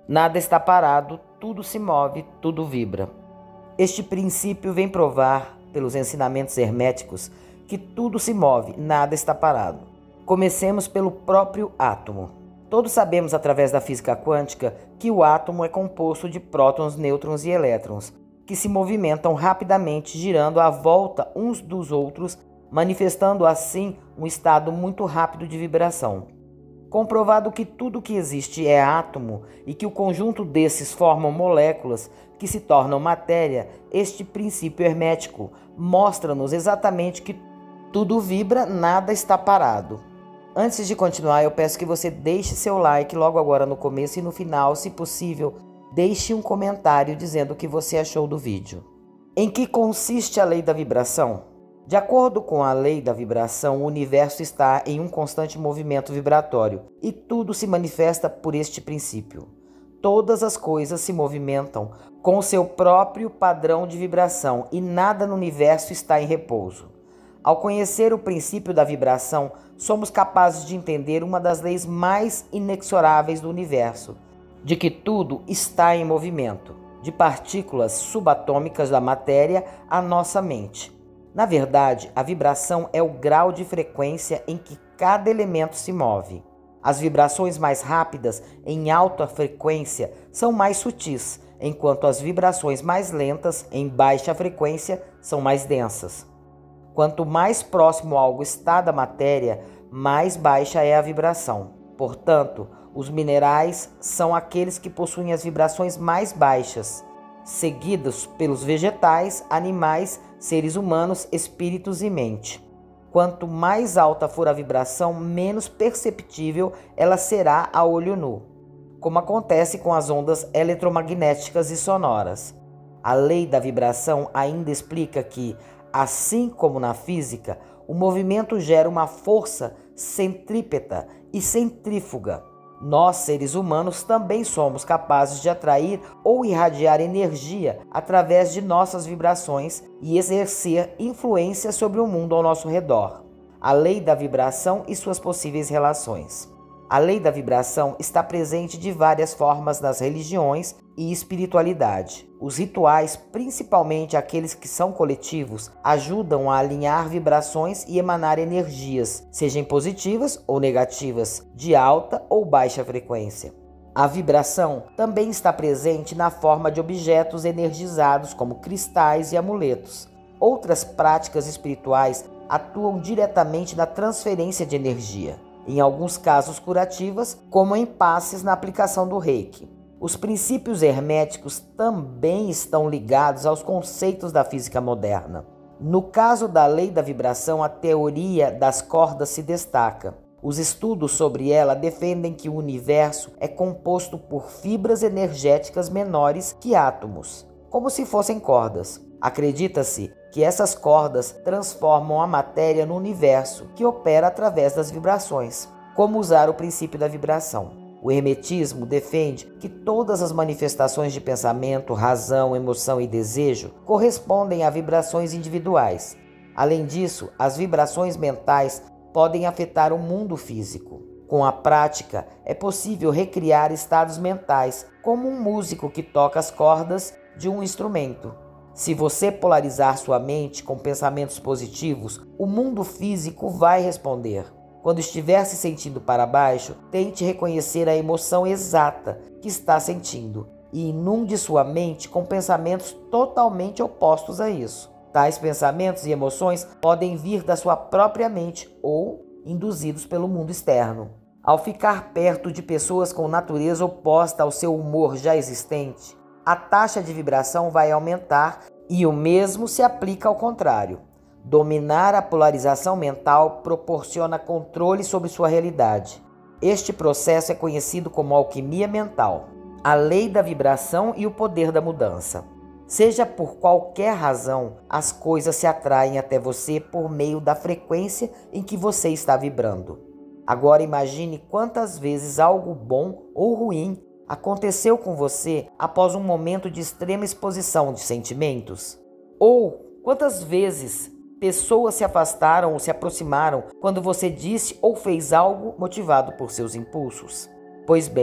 Nada está parado, tudo se move, tudo vibra. Este princípio vem provar, pelos ensinamentos herméticos, que tudo se move, nada está parado. Comecemos pelo próprio átomo. Todos sabemos através da física quântica que o átomo é composto de prótons, nêutrons e elétrons, que se movimentam rapidamente, girando à volta uns dos outros, manifestando assim um estado muito rápido de vibração. Comprovado que tudo que existe é átomo e que o conjunto desses formam moléculas que se tornam matéria, este princípio hermético mostra-nos exatamente que tudo vibra, nada está parado. Antes de continuar, eu peço que você deixe seu like logo agora no começo e no final, se possível, deixe um comentário dizendo o que você achou do vídeo. Em que consiste a lei da vibração? De acordo com a lei da vibração, o universo está em um constante movimento vibratório e tudo se manifesta por este princípio. Todas as coisas se movimentam com seu próprio padrão de vibração e nada no universo está em repouso. Ao conhecer o princípio da vibração, somos capazes de entender uma das leis mais inexoráveis do universo, de que tudo está em movimento, de partículas subatômicas da matéria à nossa mente. Na verdade, a vibração é o grau de frequência em que cada elemento se move. As vibrações mais rápidas, em alta frequência, são mais sutis, enquanto as vibrações mais lentas, em baixa frequência, são mais densas. Quanto mais próximo algo está da matéria, mais baixa é a vibração. Portanto, os minerais são aqueles que possuem as vibrações mais baixas, seguidos pelos vegetais, animais, seres humanos, espíritos e mente. Quanto mais alta for a vibração, menos perceptível ela será a olho nu, como acontece com as ondas eletromagnéticas e sonoras. A lei da vibração ainda explica que, assim como na física, o movimento gera uma força centrípeta e centrífuga. Nós, seres humanos, também somos capazes de atrair ou irradiar energia através de nossas vibrações e exercer influência sobre o mundo ao nosso redor. A lei da vibração e suas possíveis relações. A lei da vibração está presente de várias formas nas religiões e espiritualidade. Os rituais, principalmente aqueles que são coletivos, ajudam a alinhar vibrações e emanar energias, sejam positivas ou negativas, de alta ou baixa frequência. A vibração também está presente na forma de objetos energizados como cristais e amuletos. Outras práticas espirituais atuam diretamente na transferência de energia, em alguns casos curativas, como em passes na aplicação do Reiki. Os princípios herméticos também estão ligados aos conceitos da física moderna. No caso da lei da vibração, a teoria das cordas se destaca. Os estudos sobre ela defendem que o universo é composto por fibras energéticas menores que átomos, como se fossem cordas. Acredita-se que essas cordas transformam a matéria no universo, que opera através das vibrações. Como usar o princípio da vibração? O hermetismo defende que todas as manifestações de pensamento, razão, emoção e desejo correspondem a vibrações individuais. Além disso, as vibrações mentais podem afetar o mundo físico. Com a prática, é possível recriar estados mentais, como um músico que toca as cordas de um instrumento. Se você polarizar sua mente com pensamentos positivos, o mundo físico vai responder. Quando estiver se sentindo para baixo, tente reconhecer a emoção exata que está sentindo e inunde sua mente com pensamentos totalmente opostos a isso. Tais pensamentos e emoções podem vir da sua própria mente ou induzidos pelo mundo externo. Ao ficar perto de pessoas com natureza oposta ao seu humor já existente, a taxa de vibração vai aumentar e o mesmo se aplica ao contrário. Dominar a polarização mental proporciona controle sobre sua realidade. Este processo é conhecido como alquimia mental, a lei da vibração e o poder da mudança. Seja por qualquer razão, as coisas se atraem até você por meio da frequência em que você está vibrando. Agora imagine quantas vezes algo bom ou ruim aconteceu com você após um momento de extrema exposição de sentimentos? Ou quantas vezes pessoas se afastaram ou se aproximaram quando você disse ou fez algo motivado por seus impulsos? Pois bem,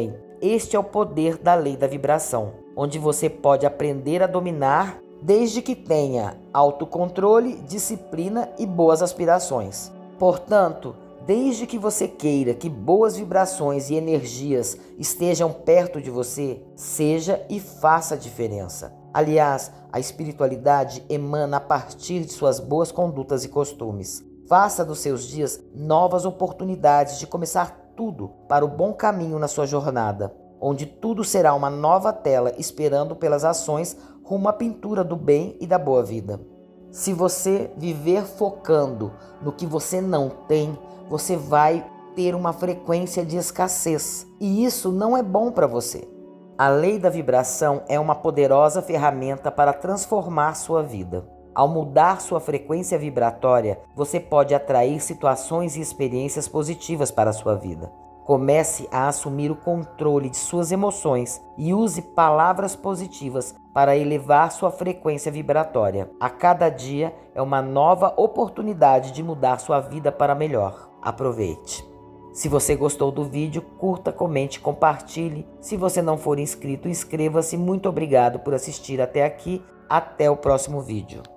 Este é o poder da lei da vibração, onde você pode aprender a dominar desde que tenha autocontrole, disciplina e boas aspirações. Portanto, desde que você queira que boas vibrações e energias estejam perto de você, seja e faça a diferença. Aliás, a espiritualidade emana a partir de suas boas condutas e costumes. Faça dos seus dias novas oportunidades de começar tudo para o bom caminho na sua jornada, onde tudo será uma nova tela esperando pelas ações rumo à pintura do bem e da boa vida. Se você viver focando no que você não tem, você vai ter uma frequência de escassez, e isso não é bom para você. A lei da vibração é uma poderosa ferramenta para transformar sua vida. Ao mudar sua frequência vibratória, você pode atrair situações e experiências positivas para a sua vida. Comece a assumir o controle de suas emoções e use palavras positivas para elevar sua frequência vibratória. A cada dia é uma nova oportunidade de mudar sua vida para melhor. Aproveite! Se você gostou do vídeo, curta, comente, compartilhe. Se você não for inscrito, inscreva-se. Muito obrigado por assistir até aqui. Até o próximo vídeo.